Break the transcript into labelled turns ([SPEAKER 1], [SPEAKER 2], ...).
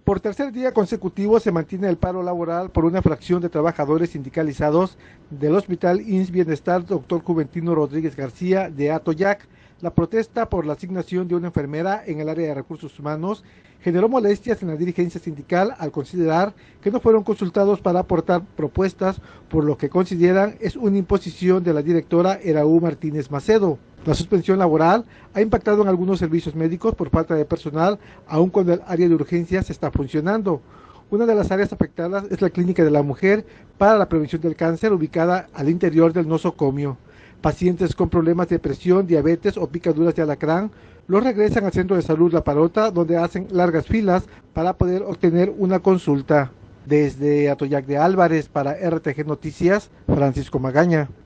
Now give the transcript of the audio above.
[SPEAKER 1] Por tercer día consecutivo se mantiene el paro laboral por una fracción de trabajadores sindicalizados del Hospital IMSS Bienestar Dr. Juventino Rodríguez García de Atoyac. La protesta por la asignación de una enfermera en el área de recursos humanos generó molestias en la dirigencia sindical al considerar que no fueron consultados para aportar propuestas, por lo que consideran es una imposición de la directora Eraú Martínez Macedo. La suspensión laboral ha impactado en algunos servicios médicos por falta de personal, aun cuando el área de urgencias está funcionando. Una de las áreas afectadas es la Clínica de la Mujer para la Prevención del Cáncer, ubicada al interior del nosocomio. Pacientes con problemas de presión, diabetes o picaduras de alacrán los regresan al centro de salud La Parota, donde hacen largas filas para poder obtener una consulta. Desde Atoyac de Álvarez para RTG Noticias, Francisco Magaña.